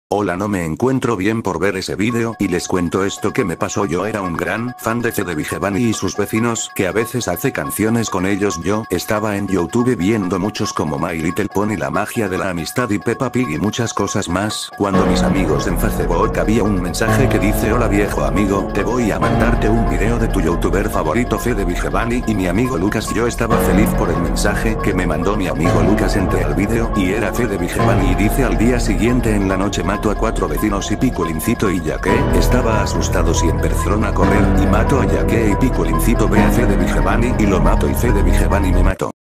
Hola, no me encuentro bien por ver ese vídeo y les cuento esto que me pasó. Yo era un gran fan de Fede Vigevani y sus vecinos, que a veces hace canciones con ellos. Yo estaba en YouTube viendo muchos como My Little Pony, La Magia de la Amistad y Peppa Pig y muchas cosas más, cuando mis amigos en Facebook había un mensaje que dice: hola viejo amigo, te voy a mandarte un video de tu youtuber favorito Fede Vigevani y mi amigo Lucas. Yo estaba feliz por el mensaje que me mandó mi amigo Lucas. Entré al video y era Fede Vigevani y dice: al día siguiente en la noche mato a 4 vecinos y Piculincito y Yaque estaba asustado y empezó a correr y mato a Yaque y Piculincito ve a Fede Vigevani y lo mato y Fede Vigevani me mató.